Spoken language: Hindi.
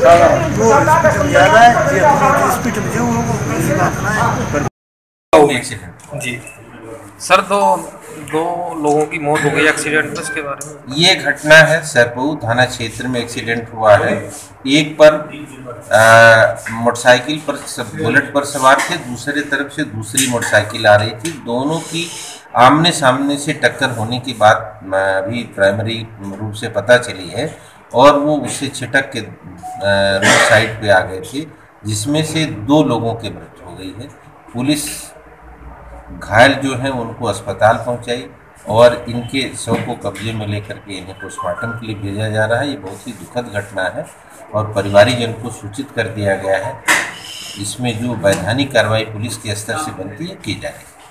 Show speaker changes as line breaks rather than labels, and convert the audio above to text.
एक्सीडेंट जी सर, तो दो लोगों की मौत हो गई एक्सीडेंट में, उसके बारे में।
ये घटना है सरपऊ थाना क्षेत्र में एक्सीडेंट हुआ है। एक पर मोटरसाइकिल पर बुलेट पर सवार थे, दूसरे तरफ से दूसरी मोटरसाइकिल आ रही थी। दोनों की आमने सामने से टक्कर होने की बात अभी प्राइमरी रूप से पता चली है और वो उससे छिटक के रोड साइड पे आ गए थे, जिसमें से 2 लोगों की मृत्यु हो गई है। पुलिस घायल जो हैं उनको अस्पताल पहुंचाई और इनके शव को कब्जे में लेकर के इन्हें पोस्टमार्टम के लिए भेजा जा रहा है। ये बहुत ही दुखद घटना है और परिवारीजन को सूचित कर दिया गया है। इसमें जो वैधानिक कार्रवाई पुलिस के स्तर से बनती है की जाएगी।